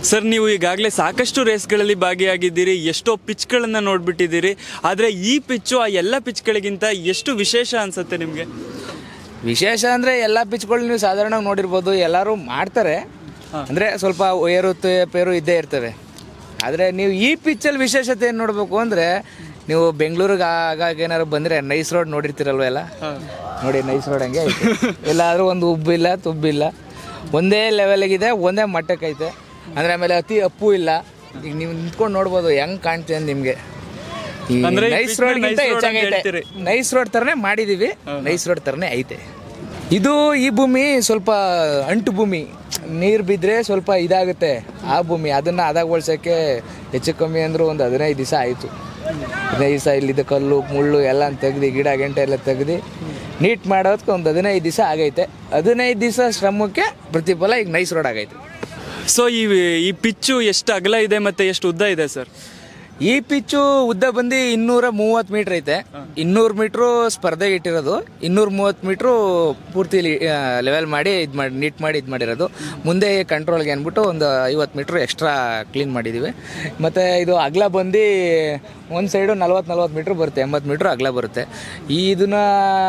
Sir, ನೀವು ಈಗಾಗಲೇ ಸಾಕಷ್ಟು ರೇಸ್ಗಳಲ್ಲಿ ಭಾಗಿಯಾಗಿದ್ದೀರಿ, ಎಷ್ಟೋ ಪಿಚ್ಗಳನ್ನು ನೋಡ್ಬಿಟ್ಟಿದ್ದೀರಿ. ಆದರೆ ಈ ಪಿಚ್ಚು ಆ ಎಲ್ಲ ಪಿಚ್ಗಳಿಗಿಂತ ಎಷ್ಟು ವಿಶೇಷ ಅನ್ಸುತ್ತೆ ನಿಮಗೆ? ವಿಶೇಷ ಅಂದರೆ ಎಲ್ಲ ಪಿಚ್ಗಳು ನೀವು ಸಾಧಾರಣವಾಗಿ ನೋಡಿರ್ಬೋದು, ಎಲ್ಲರೂ ಮಾಡ್ತಾರೆ. ಅಂದರೆ ಸ್ವಲ್ಪ ಪೇರು ಇದ್ದೇ ಇರ್ತವೆ. ಆದರೆ ನೀವು ಈ ಪಿಚ್ಚಲ್ಲಿ ವಿಶೇಷತೆ ಏನು ನೋಡಬೇಕು ಅಂದರೆ, ನೀವು ಬೆಂಗಳೂರಿಗೆ ಆಗಾಗ ಏನಾದ್ರು ಬಂದರೆ ನೈಸ್ ರೋಡ್ ನೋಡಿರ್ತೀರಲ್ವ ಎಲ್ಲ. ನೋಡಿ, ನೈಸ್ ರೋಡ್ ಹಂಗೆ ಐತೆ. ಎಲ್ಲಾದರೂ ಒಂದು ಉಬ್ಬಿಲ್ಲ ತುಬ್ಬಿಲ್ಲ, ಒಂದೇ ಲೆವೆಲಿಗಿದೆ, ಒಂದೇ ಮಟ್ಟಕ್ಕೈತೆ. ಅಂದರೆ ಆಮೇಲೆ ಅತಿ ಅಪ್ಪು ಇಲ್ಲ. ಈಗ ನೀವು ನಿಂತ್ಕೊಂಡು ನೋಡ್ಬೋದು ಹೆಂಗೆ ಕಾಣ್ತೀವಿ ಅಂತ ನಿಮಗೆ. ಈ ನೈಸ್ ರೋಡ್ಗಿಂತ ಹೆಚ್ಚಾಗೈತೆ. ನೈಸ್ ರೋಡ್ ಥರನೇ ಮಾಡಿದ್ದೀವಿ, ನೈಸ್ ರೋಡ್ ಥರನೇ ಐತೆ. ಈ ಭೂಮಿ ಸ್ವಲ್ಪ ಅಂಟು ಭೂಮಿ, ನೀರು ಬಿದ್ದರೆ ಸ್ವಲ್ಪ ಇದಾಗುತ್ತೆ ಆ ಭೂಮಿ. ಅದನ್ನು ಹದಗೊಳ್ಸೋಕ್ಕೆ ಹೆಚ್ಚು ಕಮ್ಮಿ ಅಂದರೂ ಒಂದು 15 ದಿವಸ ಆಯಿತು. 15 ದಿವಸ ಇಲ್ಲಿದ್ದ ಕಲ್ಲು ಮುಳ್ಳು ಎಲ್ಲ ತೆಗ್ದು, ಗಿಡ ಗಂಟೆ ಎಲ್ಲ ತೆಗ್ದು ನೀಟ್ ಮಾಡೋದಕ್ಕೆ ಒಂದು 15 ದಿವಸ ಆಗೈತೆ. 15 ದಿವಸ ಶ್ರಮಕ್ಕೆ ಪ್ರತಿಫಲ ಈಗ ನೈಸ್ ರೋಡ್ ಆಗೈತೆ. ಸೊ ಈ ಪಿಚ್ಚು ಎಷ್ಟು ಅಗಲ ಇದೆ ಮತ್ತು ಎಷ್ಟು ಉದ್ದ ಇದೆ ಸರ್? ಈ ಪಿಚ್ಚು ಉದ್ದ ಬಂದು 230 ಮೀಟ್ರ್ ಐತೆ. 200 ಮೀಟ್ರು ಸ್ಪರ್ಧೆಗೆ ಇಟ್ಟಿರೋದು, 230 ಮೀಟ್ರು ಪೂರ್ತಿ ಲೆವೆಲ್ ಮಾಡಿ ನೀಟ್ ಮಾಡಿ ಮಾಡಿರೋದು. ಮುಂದೆ ಕಂಟ್ರೋಲ್ಗೆ ಅಂದ್ಬಿಟ್ಟು ಒಂದು 50 ಮೀಟ್ರ್ ಎಕ್ಸ್ಟ್ರಾ ಕ್ಲೀನ್ ಮಾಡಿದ್ದೀವಿ. ಮತ್ತು ಇದು ಅಗಲ ಬಂದು ಒಂದು ಸೈಡು 40 ಮೀಟ್ರ್ ಬರುತ್ತೆ, 80 ಮೀಟ್ರ್ ಅಗಲ ಬರುತ್ತೆ. ಇದನ್ನು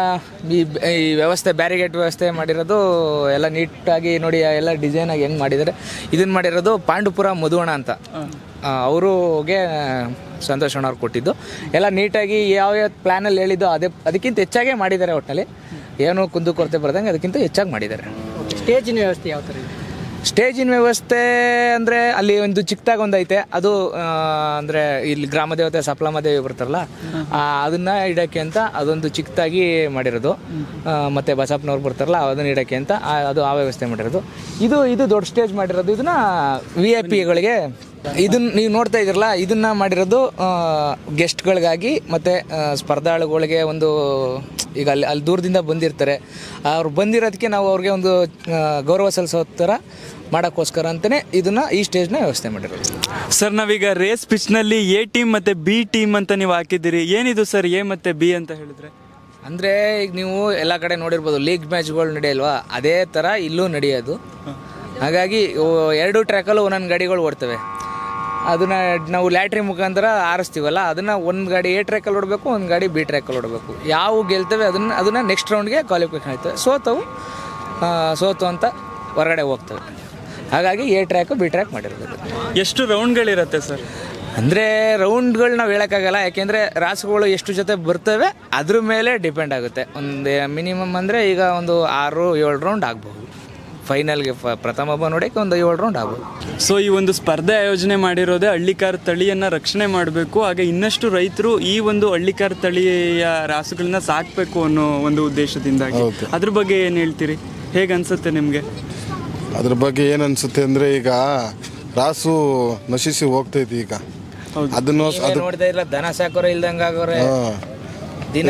ಈ ವ್ಯವಸ್ಥೆ ಬ್ಯಾರಿಗೇಟ್ ವ್ಯವಸ್ಥೆ ಮಾಡಿರೋದು ಎಲ್ಲ ನೀಟಾಗಿ ನೋಡಿ, ಎಲ್ಲ ಡಿಸೈನಾಗಿ ಹೆಂಗೆ ಮಾಡಿದ್ದಾರೆ. ಇದನ್ನು ಮಾಡಿರೋದು ಪಾಂಡುಪುರ ಮಧುವಣ ಅಂತ, ಅವ್ರಿಗೆ ಸಂತೋಷ್ ಅಣ್ಣ ಅವ್ರು ಕೊಟ್ಟಿದ್ದು. ಎಲ್ಲ ನೀಟಾಗಿ ಯಾವ್ಯಾವ ಪ್ಲ್ಯಾನಲ್ಲಿ ಹೇಳಿದ್ದು ಅದಕ್ಕಿಂತ ಹೆಚ್ಚಾಗೇ ಮಾಡಿದ್ದಾರೆ. ಒಟ್ಟಿನಲ್ಲಿ ಏನು ಕುಂದು ಕೊರತೆ ಬರ್ದಂಗೆ ಅದಕ್ಕಿಂತ ಹೆಚ್ಚಾಗಿ ಮಾಡಿದ್ದಾರೆ. ಸ್ಟೇಜಿನ ವ್ಯವಸ್ಥೆ ಯಾವ ಥರ ಇದೆ? ಸ್ಟೇಜಿನ ವ್ಯವಸ್ಥೆ ಅಂದರೆ ಅಲ್ಲಿ ಒಂದು ಚಿಕ್ಕದಾಗಿ ಒಂದು ಐತೆ. ಅದು ಅಂದರೆ ಇಲ್ಲಿ ಗ್ರಾಮ ದೇವತೆ ಸಪ್ಲಮ್ಮ ದೇವಿ ಬರ್ತಾರಲ್ಲ, ಅದನ್ನು ಇಡೋಕ್ಕೆ ಅಂತ ಅದೊಂದು ಚಿಕ್ಕದಾಗಿ ಮಾಡಿರೋದು. ಮತ್ತು ಬಸಪ್ಪನವ್ರು ಬರ್ತಾರಲ್ಲ, ಅದನ್ನು ಇಡೋಕ್ಕೆ ಅಂತ ಅದು ಆ ವ್ಯವಸ್ಥೆ ಮಾಡಿರೋದು. ಇದು ದೊಡ್ಡ ಸ್ಟೇಜ್ ಮಾಡಿರೋದು. ಇದನ್ನು VIP ಗಳಿಗೆ ಇದನ್ನ ನೀವು ನೋಡ್ತಾ ಇದ್ದೀರಲ್ಲ, ಇದನ್ನು ಮಾಡಿರೋದು ಗೆಸ್ಟ್ಗಳಿಗಾಗಿ ಮತ್ತು ಸ್ಪರ್ಧಾಳುಗಳಿಗೆ. ಒಂದು ಈಗ ಅಲ್ಲಿ ದೂರದಿಂದ ಬಂದಿರ್ತಾರೆ, ಅವ್ರು ಬಂದಿರೋದಕ್ಕೆ ನಾವು ಅವ್ರಿಗೆ ಒಂದು ಗೌರವ ಸಲ್ಲಿಸೋ ಥರ ಮಾಡೋಕ್ಕೋಸ್ಕರ ಅಂತಲೇ ಈ ಸ್ಟೇಜ್ನ ವ್ಯವಸ್ಥೆ ಮಾಡಿರೋದು. ಸರ್, ನಾವೀಗ ರೇಸ್ ಪಿಚ್ನಲ್ಲಿ A ಟೀಮ್ ಮತ್ತು B ಟೀಮ್ ಅಂತ ನೀವು ಹಾಕಿದ್ದೀರಿ. ಏನಿದು ಸರ್ A ಮತ್ತು B ಅಂತ ಹೇಳಿದ್ರೆ? ಅಂದರೆ ಈಗ ನೀವು ಎಲ್ಲ ಕಡೆ ನೋಡಿರ್ಬೋದು, ಲೀಗ್ ಮ್ಯಾಚ್ಗಳು ನಡೆಯಲ್ವಾ, ಅದೇ ಥರ ಇಲ್ಲೂ ನಡೆಯೋದು. ಹಾಗಾಗಿ 2 ಟ್ರ್ಯಾಕಲ್ಲೂ ಒಂದೊಂದು ಗಾಡಿಗಳು ಓಡ್ತವೆ. ಅದನ್ನು ನಾವು ಲ್ಯಾಟ್ರಿ ಮುಖಾಂತರ ಆರಿಸ್ತೀವಲ್ಲ, ಅದನ್ನು ಒಂದು ಗಾಡಿ A ಟ್ರ್ಯಾಕಲ್ಲಿ ಓಡಬೇಕು, ಒಂದು ಗಾಡಿ B ಟ್ರ್ಯಾಕಲ್ಲಿ ಓಡಬೇಕು. ಯಾವ ಗೆಲ್ತವೆ ಅದನ್ನು ನೆಕ್ಸ್ಟ್ ರೌಂಡ್ಗೆ ಕ್ವಾಲಿಫಿಕೇಷನ್ ಆಯ್ತವೆ. ಸೋತು ಅಂತ ಹೊರಗಡೆ ಹೋಗ್ತವೆ. ಹಾಗಾಗಿ A ಟ್ರ್ಯಾಕು B ಟ್ರ್ಯಾಕ್ ಮಾಡಿರೋದು. ಎಷ್ಟು ರೌಂಡ್ಗಳಿರುತ್ತೆ ಸರ್? ಅಂದರೆ ರೌಂಡ್ಗಳು ನಾವು ಹೇಳೋಕ್ಕಾಗಲ್ಲ, ಯಾಕೆಂದರೆ ರಾಸುಗಳು ಎಷ್ಟು ಜೊತೆ ಬರ್ತವೆ ಅದ್ರ ಮೇಲೆ ಡಿಪೆಂಡ್ ಆಗುತ್ತೆ. ಒಂದು ಮಿನಿಮಮ್ ಅಂದರೆ ಈಗ ಒಂದು 6-7 ರೌಂಡ್ ಆಗ್ಬೋದು. ಫೈನಲ್ಗೆ ಪ್ರಥಮ ಹಬ್ಬ ನೋಡೋಕ್ಕೆ ಒಂದು 7 ರೌಂಡ್ ಆಗ್ಬೋದು. ಸೊ ಈ ಒಂದು ಸ್ಪರ್ಧೆ ಆಯೋಜನೆ ಮಾಡಿರೋದೇ ಹಳ್ಳಿಕಾರ್ ತಳಿಯನ್ನು ರಕ್ಷಣೆ ಮಾಡಬೇಕು, ಹಾಗೆ ಇನ್ನಷ್ಟು ರೈತರು ಈ ಒಂದು ಹಳ್ಳಿಕಾರ್ ತಳಿಯ ರಾಸುಗಳನ್ನ ಸಾಕಬೇಕು ಅನ್ನೋ ಒಂದು ಉದ್ದೇಶದಿಂದಾಗಿ. ಅದ್ರ ಬಗ್ಗೆ ಏನು ಹೇಳ್ತೀರಿ? ಹೇಗೆ ಅನ್ಸುತ್ತೆ ನಿಮಗೆ? ಅದ್ರ ಬಗ್ಗೆ ಏನು ಅನ್ಸುತ್ತೆ ಅಂದರೆ, ಈಗ ರಾಸು ನಶಿಸಿ ಹೋಗ್ತೈತಿ. ಈಗ ಅದನ್ನು ನೋಡ್ತಾ ಇಲ್ಲ, ದನ ಸಾಕೋರೆ ಇಲ್ದಂಗೆ ಆಗೋರೆ. ದಿನ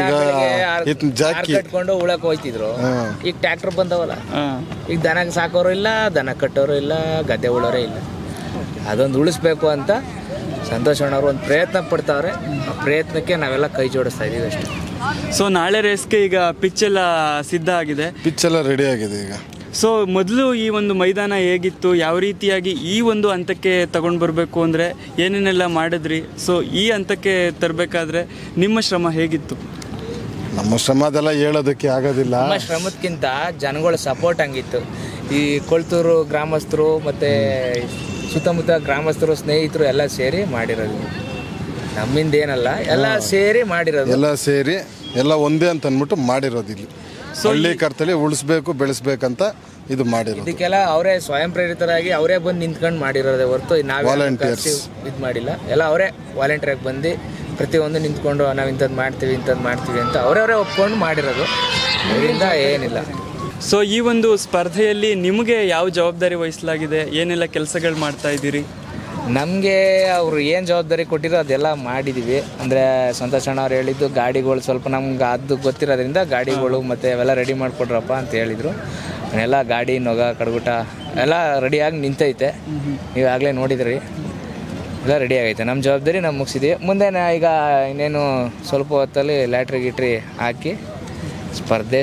ಕಟ್ಕೊಂಡು ಉಳಕ್ ಹೋಯ್ತಿದ್ರು. ಈಗ ಟ್ರ್ಯಾಕ್ಟರ್ ಬಂದವಲ್ಲ, ಈಗ ದನ ಸಾಕೋರು ಇಲ್ಲ, ದನ ಕಟ್ಟೋರು ಇಲ್ಲ, ಗದ್ದೆ ಉಳೋರೇ ಇಲ್ಲ. ಅದೊಂದು ಉಳಿಸ್ಬೇಕು ಅಂತ ಸಂತೋಷ್ ಅಣ್ಣವ್ರು ಒಂದು ಪ್ರಯತ್ನ ಪಡ್ತಾವ್ರೆ. ಆ ಪ್ರಯತ್ನಕ್ಕೆ ನಾವೆಲ್ಲ ಕೈ ಜೋಡಿಸ್ತಾ ಇದೀವಿ ಅಷ್ಟೇ. ಸೊ ನಾಳೆ ರೇಸ್ಗೆ ಈಗ ಪಿಚ್ ಎಲ್ಲ ಸಿದ್ಧ ಆಗಿದೆ? ಪಿಚ್ ಎಲ್ಲ ರೆಡಿ ಆಗಿದೆ ಈಗ. ಸೊ ಮೊದಲು ಈ ಒಂದು ಮೈದಾನ ಹೇಗಿತ್ತು, ಯಾವ ರೀತಿಯಾಗಿ ಈ ಒಂದು ಹಂತಕ್ಕೆ ತಗೊಂಡು ಬರಬೇಕು ಅಂದರೆ ಏನೇನೆಲ್ಲ ಮಾಡಿದ್ರಿ? ಸೊ ಈ ಹಂತಕ್ಕೆ ತರಬೇಕಾದ್ರೆ ನಿಮ್ಮ ಶ್ರಮ ಹೇಗಿತ್ತು? ನಮ್ಮ ಶ್ರಮ ಅದೆಲ್ಲ ಹೇಳೋದಕ್ಕೆ ಆಗೋದಿಲ್ಲ. ನಮ್ಮ ಶ್ರಮಕ್ಕಿಂತ ಜನಗಳ ಸಪೋರ್ಟ್ ಹಂಗಿತ್ತು. ಈ ಕೊಳ್ತೂರು ಗ್ರಾಮಸ್ಥರು ಮತ್ತು ಸುತ್ತಮುತ್ತ ಗ್ರಾಮಸ್ಥರು, ಸ್ನೇಹಿತರು ಎಲ್ಲ ಸೇರಿ ಮಾಡಿರೋದು. ನಮ್ಮಿಂದ ಏನಲ್ಲ, ಎಲ್ಲ ಸೇರಿ ಮಾಡಿರೋದು. ಎಲ್ಲ ಒಂದೇ ಅಂತ ಅಂದ್ಬಿಟ್ಟು ಮಾಡಿರೋದು. ಇಲ್ಲಿ ಹಳ್ಳಿ ಕರ್ತಳಿ ಉಳಿಸ್ಬೇಕು ಬೆಳೆಸ್ಬೇಕಂತ ಇದು ಮಾಡಿರೋದು. ಇದಕ್ಕೆಲ್ಲ ಅವರೇ ಸ್ವಯಂ ಪ್ರೇರಿತರಾಗಿ ಅವರೇ ಬಂದು ನಿಂತ್ಕೊಂಡು ಮಾಡಿರೋದೇ ಹೊರತು ನಾವೇ ಇದು ಮಾಡಿಲ್ಲ. ಎಲ್ಲ ಅವರೇ ವಾಲಂಟಿಯರ್ ಬಂದು ಪ್ರತಿಯೊಂದು ನಿಂತ್ಕೊಂಡು ನಾವು ಇಂಥದ್ದು ಮಾಡ್ತೀವಿ ಅಂತ ಅವರವರೇ ಒಪ್ಕೊಂಡು ಮಾಡಿರೋದು. ಇದರಿಂದ ಏನಿಲ್ಲ. ಸೊ ಈ ಒಂದು ಸ್ಪರ್ಧೆಯಲ್ಲಿ ನಿಮಗೆ ಯಾವ ಜವಾಬ್ದಾರಿ ವಹಿಸಲಾಗಿದೆ? ಏನೆಲ್ಲ ಕೆಲಸಗಳು ಮಾಡ್ತಾ ಇದ್ದೀರಿ? ನಮಗೆ ಅವರು ಏನು ಜವಾಬ್ದಾರಿ ಕೊಟ್ಟಿರೋ ಅದೆಲ್ಲ ಮಾಡಿದ್ದೀವಿ. ಅಂದರೆ ಸಂತೋಷ್ ಅಣ್ಣ ಅವ್ರು ಹೇಳಿದ್ದು ಗಾಡಿಗಳು ಸ್ವಲ್ಪ ನಮ್ಗೆ ಅದು ಗೊತ್ತಿರೋದ್ರಿಂದ ಗಾಡಿಗಳು ಮತ್ತು ಅವೆಲ್ಲ ರೆಡಿ ಮಾಡಿಕೊಡ್ರಪ್ಪ ಅಂತ ಹೇಳಿದರು. ಎಲ್ಲ ಗಾಡಿ ನೊಗ ಕಡ್ಗುಟ ಎಲ್ಲ ರೆಡಿಯಾಗಿ ನಿಂತೈತೆ. ನೀವಾಗಲೇ ನೋಡಿದ್ರಿ, ಎಲ್ಲ ರೆಡಿ ಆಗೈತೆ. ನಮ್ಮ ಜವಾಬ್ದಾರಿ ನಾವು ಮುಗಿಸಿದ್ದೀವಿ. ಮುಂದೆ ಈಗ ಇನ್ನೇನು ಸ್ವಲ್ಪ ಹೊತ್ತಲ್ಲಿ ಲ್ಯಾಟ್ರಿ ಗಿಟ್ರಿ ಹಾಕಿ ಸ್ಪರ್ಧೆ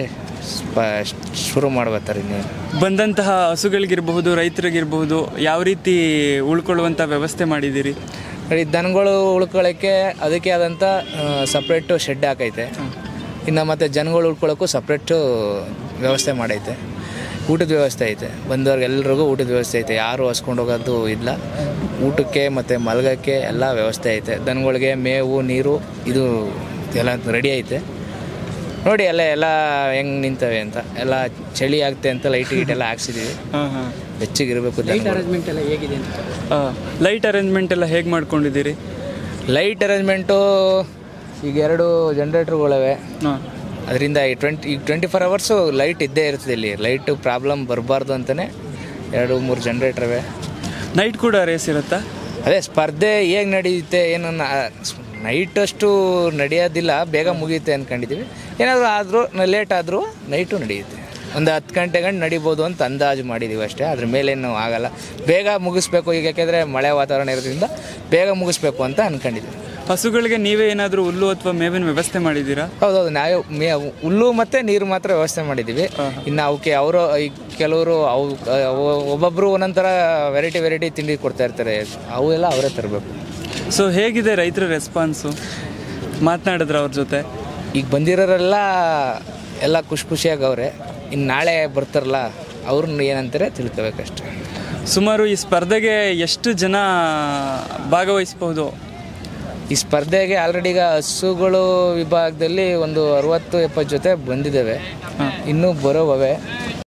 ಶುರು ಮಾಡ್ಬೋತಾರೆ ಇನ್ನೇನು. ಬಂದಂತಹ ಹಸುಗಳಿಗಿರಬಹುದು ರೈತರಿಗಿರಬಹುದು ಯಾವ ರೀತಿ ಉಳ್ಕೊಳ್ಳುವಂಥ ವ್ಯವಸ್ಥೆ ಮಾಡಿದ್ದೀರಿ? ಈ ದನಗಳು ಉಳ್ಕೊಳ್ಳೋಕ್ಕೆ ಅದಕ್ಕೆ ಆದಂಥ ಸಪ್ರೇಟು ಶೆಡ್ ಹಾಕೈತೆ. ಇನ್ನು ಮತ್ತು ಜನಗಳು ಉಳ್ಕೊಳ್ಳೋಕ್ಕೂ ಸಪ್ರೇಟು ವ್ಯವಸ್ಥೆ ಮಾಡೈತೆ. ಊಟದ ವ್ಯವಸ್ಥೆ ಐತೆ, ಬಂದವ್ರಿಗೆಲ್ರಿಗೂ ಊಟದ ವ್ಯವಸ್ಥೆ ಐತೆ. ಯಾರು ಹಸ್ಕೊಂಡು ಹೋಗೋದು ಇಲ್ಲ. ಊಟಕ್ಕೆ ಮತ್ತು ಮಲಗೋಕ್ಕೆ ಎಲ್ಲ ವ್ಯವಸ್ಥೆ ಐತೆ. ದನಗಳಿಗೆ ಮೇವು ನೀರು ಇದು ಎಲ್ಲ ರೆಡಿ ಐತೆ. ನೋಡಿ ಎಲ್ಲ ಹೆಂಗೆ ನಿಂತವೆ ಅಂತ. ಎಲ್ಲ ಚಳಿ ಆಗ್ತೆ ಅಂತ ಲೈಟ್ ಗೀಟೆಲ್ಲ ಹಾಕ್ಸಿದ್ದೀವಿ. ಬೆಚ್ಚಗಿರಬೇಕು. ಲೈಟ್ ಅರೇಂಜ್ಮೆಂಟ್ ಎಲ್ಲ ಹೇಗಿದೆ ಅಂತ? ಲೈಟ್ ಅರೇಂಜ್ಮೆಂಟ್ ಎಲ್ಲ ಹೇಗೆ ಮಾಡ್ಕೊಂಡಿದ್ದೀರಿ? ಲೈಟ್ ಅರೇಂಜ್ಮೆಂಟು ಈಗ 2 ಜನ್ರೇಟ್ರುಗಳವೆ. ಅದರಿಂದ ಈಗ 24 ಅವರ್ಸು ಲೈಟ್ ಇದ್ದೇ ಇರ್ತದೆ. ಇಲ್ಲಿ ಲೈಟು ಪ್ರಾಬ್ಲಮ್ ಬರಬಾರ್ದು ಅಂತಲೇ 2-3 ಜನ್ರೇಟ್ರವೆ. ನೈಟ್ ಕೂಡ ರೇಸ್ ಇರುತ್ತಾ? ಅದೇ ಸ್ಪರ್ಧೆ ಹೇಗೆ ನಡೆಯುತ್ತೆ ಏನು ನೈಟಷ್ಟು ನಡೆಯೋದಿಲ್ಲ, ಬೇಗ ಮುಗಿಯುತ್ತೆ ಅಂದ್ಕೊಂಡಿದ್ದೀವಿ. ಏನಾದರೂ ಆದರೂ ಲೇಟ್ ಆದರೂ ನೈಟು ನಡೆಯುತ್ತೆ. ಒಂದು 10 ಗಂಟೆ ನಡಿಬೋದು ಅಂತ ಅಂದಾಜು ಮಾಡಿದ್ದೀವಿ ಅಷ್ಟೇ. ಅದ್ರ ಮೇಲೇನು ಆಗಲ್ಲ. ಬೇಗ ಮುಗಿಸ್ಬೇಕು ಈಗ, ಯಾಕೆಂದರೆ ಮಳೆ ವಾತಾವರಣ ಇರೋದ್ರಿಂದ ಬೇಗ ಮುಗಿಸ್ಬೇಕು ಅಂತ ಅಂದ್ಕೊಂಡಿದ್ದೀವಿ. ಹಸುಗಳಿಗೆ ನೀವೇ ಏನಾದರೂ ಹುಲ್ಲು ಅಥವಾ ಮೇವಿನ ವ್ಯವಸ್ಥೆ ಮಾಡಿದ್ದೀರಾ? ಹೌದೌದು, ನಾವು ಹುಲ್ಲು ಮತ್ತು ನೀರು ಮಾತ್ರ ವ್ಯವಸ್ಥೆ ಮಾಡಿದ್ದೀವಿ. ಇನ್ನು ಅವಕ್ಕೆ ಅವರು ಕೆಲವರು ಒಬ್ಬೊಬ್ಬರು ಒಂದೊಂಥರ ವೆರೈಟಿ ತಿಂಡಿ ಕೊಡ್ತಾ ಇರ್ತಾರೆ. ಅವೆಲ್ಲ ಅವರೇ ತರಬೇಕು. ಸೊ ಹೇಗಿದೆ ರೈತರ ರೆಸ್ಪಾನ್ಸು? ಮಾತನಾಡಿದ್ರೆ ಅವ್ರ ಜೊತೆ? ಈಗ ಬಂದಿರೋರೆಲ್ಲ ಎಲ್ಲ ಖುಷಿಯಾಗಿ ಅವರೇ. ಇನ್ನು ನಾಳೆ ಬರ್ತಾರಲ್ಲ ಅವ್ರನ್ನ ಏನಂತಾರೆ ತಿಳ್ಕೋಬೇಕಷ್ಟೆ. ಸುಮಾರು ಈ ಸ್ಪರ್ಧೆಗೆ ಎಷ್ಟು ಜನ ಭಾಗವಹಿಸಬಹುದು? ಈ ಸ್ಪರ್ಧೆಗೆ ಆಲ್ರೆಡಿ ಈಗ ಹಸುಗಳು ವಿಭಾಗದಲ್ಲಿ ಒಂದು 60-70 ಜೊತೆ ಬಂದಿದ್ದಾವೆ. ಇನ್ನೂ ಬರೋವವೆ.